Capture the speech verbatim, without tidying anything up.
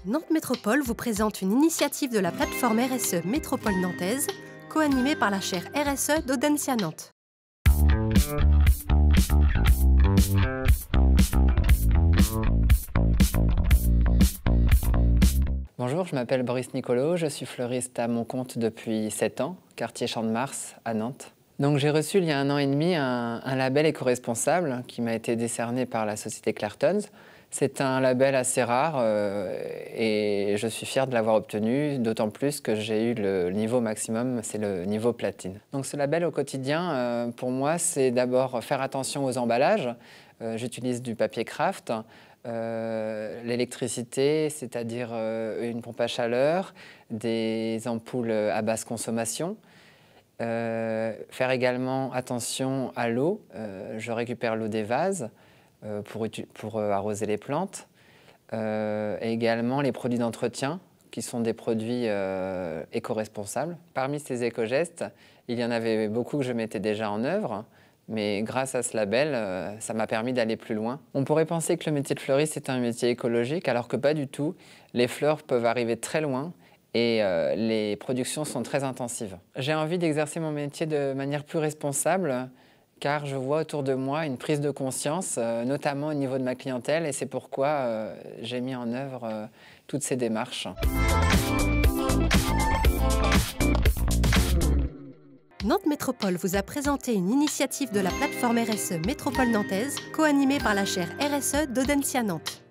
Nantes Métropole vous présente une initiative de la plateforme R S E Métropole Nantaise, co-animée par la chaire R S E d'Audencia Nantes. Bonjour, je m'appelle Boris Nicolo, je suis fleuriste à mon compte depuis sept ans, quartier Champ de Mars à Nantes. Donc j'ai reçu il y a un an et demi un, un label éco-responsable qui m'a été décerné par la société Clairtons. C'est un label assez rare euh, et je suis fier de l'avoir obtenu, d'autant plus que j'ai eu le niveau maximum, c'est le niveau platine. Donc ce label au quotidien, euh, pour moi, c'est d'abord faire attention aux emballages. Euh, J'utilise du papier craft, euh, l'électricité, c'est-à-dire euh, une pompe à chaleur, des ampoules à basse consommation. Euh, faire également attention à l'eau. Euh, je récupère l'eau des vases euh, pour, pour euh, arroser les plantes. Euh, et également les produits d'entretien, qui sont des produits euh, éco-responsables. Parmi ces éco-gestes, il y en avait beaucoup que je mettais déjà en œuvre, mais grâce à ce label, euh, ça m'a permis d'aller plus loin. On pourrait penser que le métier de fleuriste est un métier écologique, alors que pas du tout. Les fleurs peuvent arriver très loin et euh, les productions sont très intensives. J'ai envie d'exercer mon métier de manière plus responsable, car je vois autour de moi une prise de conscience, euh, notamment au niveau de ma clientèle, et c'est pourquoi euh, j'ai mis en œuvre euh, toutes ces démarches. Nantes Métropole vous a présenté une initiative de la plateforme R S E Métropole Nantaise, co-animée par la chaire R S E d'Audencia Nantes.